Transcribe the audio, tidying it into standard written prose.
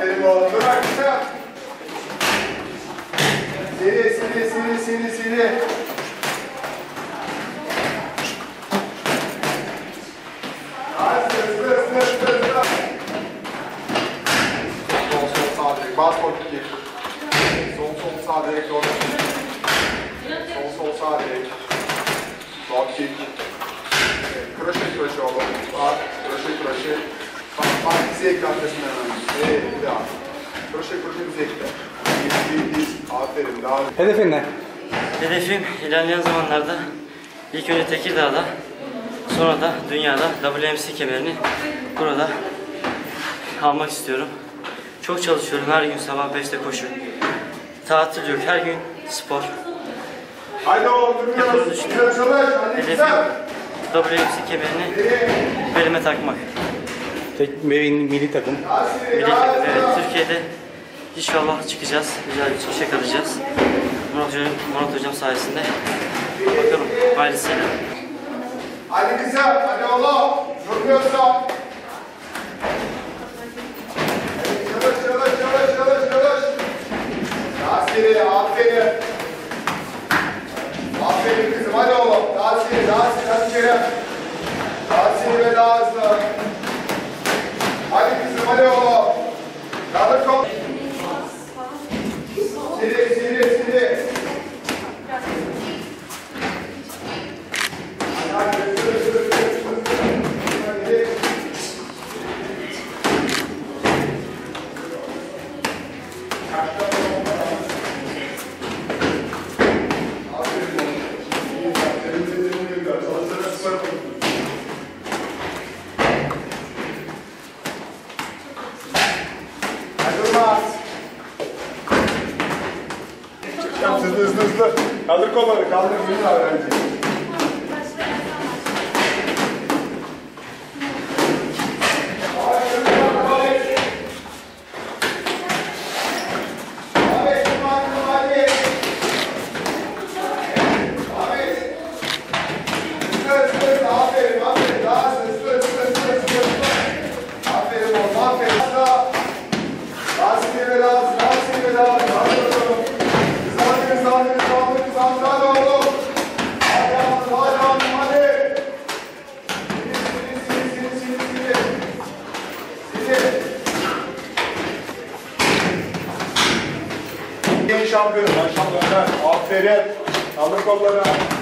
Aferin oğlum. Dur arkadaşlar. Seri. Hızlı. Sol sağ direkt. Bas kol kick. Sol sağ direkt. Sol sağ direkt. Sol kick. Kroşe oğlum. Bak. Kroşe. Bak bizi ekle arkasından hemen. Bir daha. Kroşe bizi ekle. Aferin. Daha. Hedefin ne? Hedefim ilerleyen zamanlarda ilk önce Tekirdağ'da, sonra da dünyada WMC kemerini burada almak istiyorum. Çok çalışıyorum. Her gün sabah 5'te koşu. Tatil yok. Her gün spor. Haydi oğlum durmuyoruz. Hedefim WMC kemerini belime takmak. Milli takım. Evet, Türkiye'de inşallah çıkacağız. Güzel bir çıkışa kalacağız. Murat Hocam sayesinde. Bakalım. Hayırlısıyla. Hadi kızım. Hadi oğlum. Durmuyorsun. Çalış. Aferin. Aferin kızım. Hadi oğlum. Daha seri. Hadi Kerem. Daha seri ve daha hızlı. Hadi kızım. Hadi oğlum. Kaldır kol. Seri. Hızlı. Kaldır kolları, kaldır hızlı öğrenci. Şampiyonu, maşallah. Aferin. Kaldır kolları.